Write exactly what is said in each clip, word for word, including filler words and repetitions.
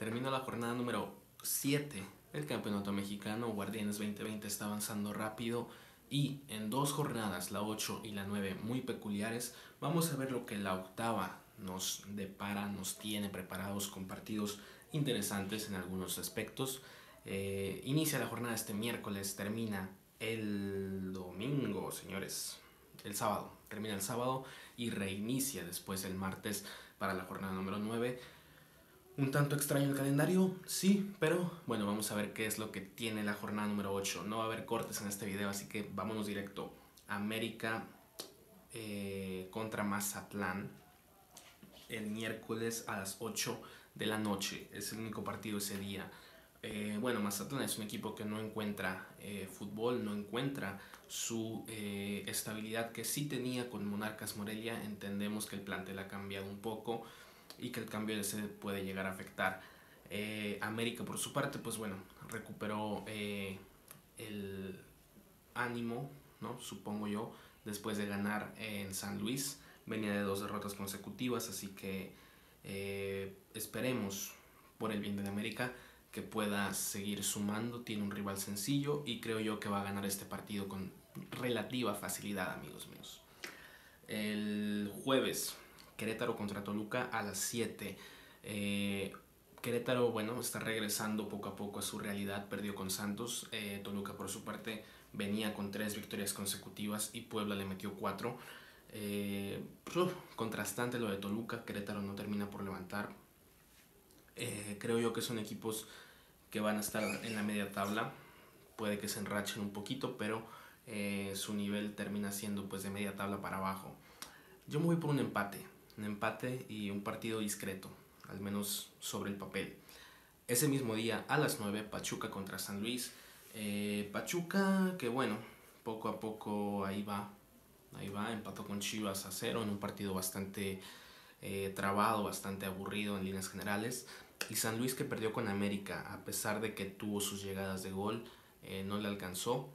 Terminó la jornada número siete del Campeonato Mexicano. Guardianes veinte veinte está avanzando rápido y en dos jornadas, la ocho y la nueve, muy peculiares. Vamos a ver lo que la octava nos depara, nos tiene preparados con partidos interesantes en algunos aspectos. Eh, inicia la jornada este miércoles, termina el domingo, señores, el sábado, termina el sábado y reinicia después el martes para la jornada número nueve. Un tanto extraño el calendario, sí, pero bueno, vamos a ver qué es lo que tiene la jornada número ocho. No va a haber cortes en este video, así que vámonos directo. América eh, contra Mazatlán el miércoles a las ocho de la noche. Es el único partido ese día. Eh, bueno, Mazatlán es un equipo que no encuentra eh, fútbol, no encuentra su eh, estabilidad que sí tenía con Monarcas Morelia. Entendemos que el plantel ha cambiado un poco y que el cambio de sede puede llegar a afectar. Eh, América, por su parte, pues bueno, recuperó eh, el ánimo, ¿no? Supongo yo, después de ganar en San Luis. Venía de dos derrotas consecutivas, así que eh, esperemos, por el bien de América, que pueda seguir sumando. Tiene un rival sencillo y creo yo que va a ganar este partido con relativa facilidad, amigos míos. El jueves, Querétaro contra Toluca a las siete. Eh, Querétaro, bueno, está regresando poco a poco a su realidad, perdió con Santos. Eh, Toluca, por su parte, venía con tres victorias consecutivas y Puebla le metió cuatro. Eh, uf, contrastante lo de Toluca, Querétaro no termina por levantar. Eh, creo yo que son equipos que van a estar en la media tabla. Puede que se enrachen un poquito, pero eh, su nivel termina siendo pues de media tabla para abajo. Yo me voy por un empate, un empate y un partido discreto, al menos sobre el papel. Ese mismo día a las nueve, Pachuca contra San Luis. Eh, Pachuca, que bueno, poco a poco ahí va, ahí va, empató con Chivas a cero en un partido bastante eh, trabado, bastante aburrido en líneas generales. Y San Luis, que perdió con América, a pesar de que tuvo sus llegadas de gol, eh, no le alcanzó.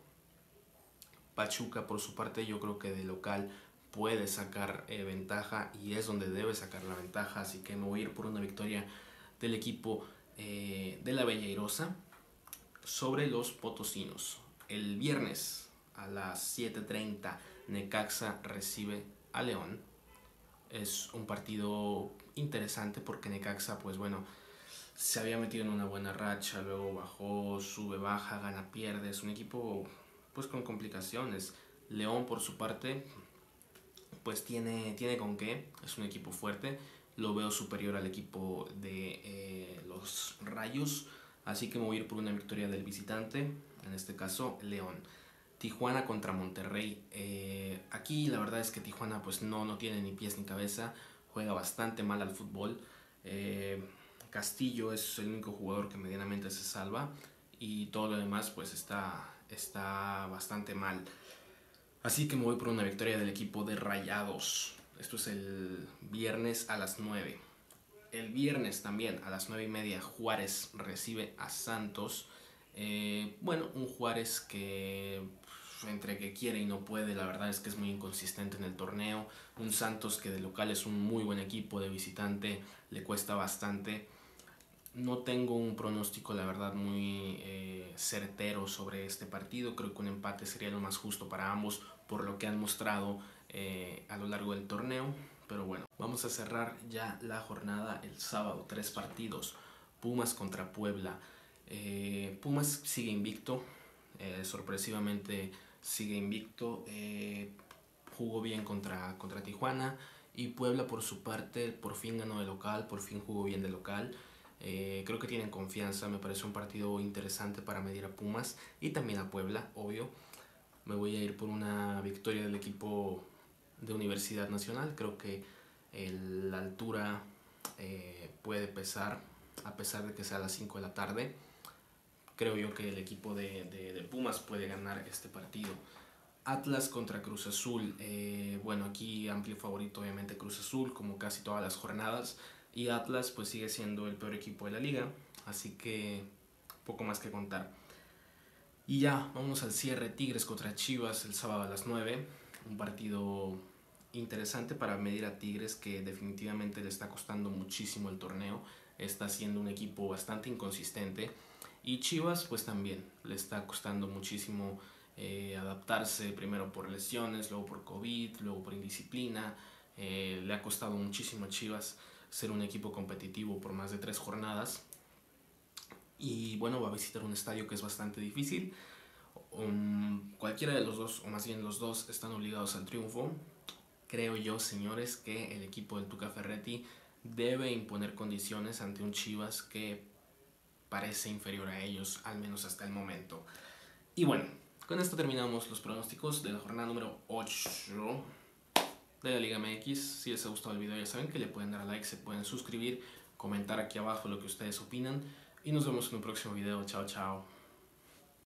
Pachuca, por su parte, yo creo que de local puede sacar eh, ventaja y es donde debe sacar la ventaja, así que me voy a ir por una victoria del equipo eh, de la Bella Airosa sobre los potosinos. El viernes a las siete treinta, Necaxa recibe a León. Es un partido interesante porque Necaxa, pues bueno, se había metido en una buena racha, luego bajó, sube, baja, gana, pierde. Es un equipo pues con complicaciones. León, por su parte, pues tiene, tiene con qué, es un equipo fuerte. Lo veo superior al equipo de eh, los Rayos, así que me voy a ir por una victoria del visitante, en este caso León. Tijuana contra Monterrey. Eh, aquí la verdad es que Tijuana pues no, no tiene ni pies ni cabeza, juega bastante mal al fútbol. Eh, Castillo es el único jugador que medianamente se salva y todo lo demás pues está, está bastante mal. Así que me voy por una victoria del equipo de Rayados. Esto es el viernes a las nueve. El viernes también a las nueve y media, Juárez recibe a Santos. Eh, bueno, un Juárez que entre que quiere y no puede, la verdad es que es muy inconsistente en el torneo. Un Santos que de local es un muy buen equipo, de visitante le cuesta bastante. No tengo un pronóstico, la verdad, muy eh, certero sobre este partido. Creo que un empate sería lo más justo para ambos por lo que han mostrado eh, a lo largo del torneo. Pero bueno, vamos a cerrar ya la jornada el sábado. Tres partidos. Pumas contra Puebla. Eh, Pumas sigue invicto. Eh, sorpresivamente sigue invicto. Eh, jugó bien contra, contra Tijuana. Y Puebla, por su parte, por fin ganó de local. Por fin jugó bien de local. Eh, creo que tienen confianza, me parece un partido interesante para medir a Pumas y también a Puebla, obvio. Me voy a ir por una victoria del equipo de Universidad Nacional. Creo que el, la altura eh, puede pesar, a pesar de que sea a las cinco de la tarde. Creo yo que el equipo de, de, de Pumas puede ganar este partido. Atlas contra Cruz Azul. Eh, bueno, aquí amplio favorito obviamente Cruz Azul, como casi todas las jornadas. Y Atlas pues sigue siendo el peor equipo de la liga, así que poco más que contar. Y ya, vamos al cierre. Tigres contra Chivas el sábado a las nueve. Un partido interesante para medir a Tigres, que definitivamente le está costando muchísimo el torneo. está siendo un equipo bastante inconsistente. Y Chivas pues también le está costando muchísimo eh, adaptarse, primero por lesiones, luego por COVID, luego por indisciplina. Eh, le ha costado muchísimo a Chivas ser un equipo competitivo por más de tres jornadas. Y bueno, va a visitar un estadio que es bastante difícil. Um, cualquiera de los dos, o más bien los dos, están obligados al triunfo. Creo yo, señores, que el equipo del Tuca Ferretti debe imponer condiciones ante un Chivas que parece inferior a ellos, al menos hasta el momento. Y bueno, con esto terminamos los pronósticos de la jornada número ocho de la Liga M X. Si les ha gustado el video, ya saben que le pueden dar a like, se pueden suscribir, comentar aquí abajo lo que ustedes opinan. Y nos vemos en un próximo video. Chao, chao.